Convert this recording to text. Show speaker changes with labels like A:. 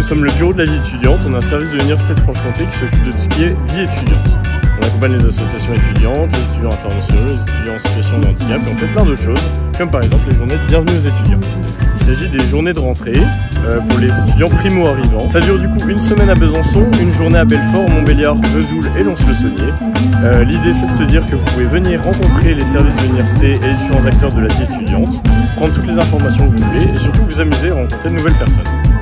A: sommes le bureau de la vie étudiante, on a un service de l'Université de Franche-Comté qui s'occupe de tout ce qui est vie étudiante. On accompagne les associations étudiantes, les étudiants internationaux, les étudiants en situation de handicap et on fait plein d'autres choses, comme par exemple les journées de bienvenue aux étudiants. Il s'agit des journées de rentrée pour les étudiants primo-arrivants. Ça dure du coup une semaine à Besançon, une journée à Belfort, Montbéliard, Vesoul et Lons-le-Saunier. L'idée c'est de se dire que vous pouvez venir rencontrer les services de l'université et les différents acteurs de la vie étudiante, prendre toutes les informations que vous voulez et surtout vous amuser à rencontrer de nouvelles personnes.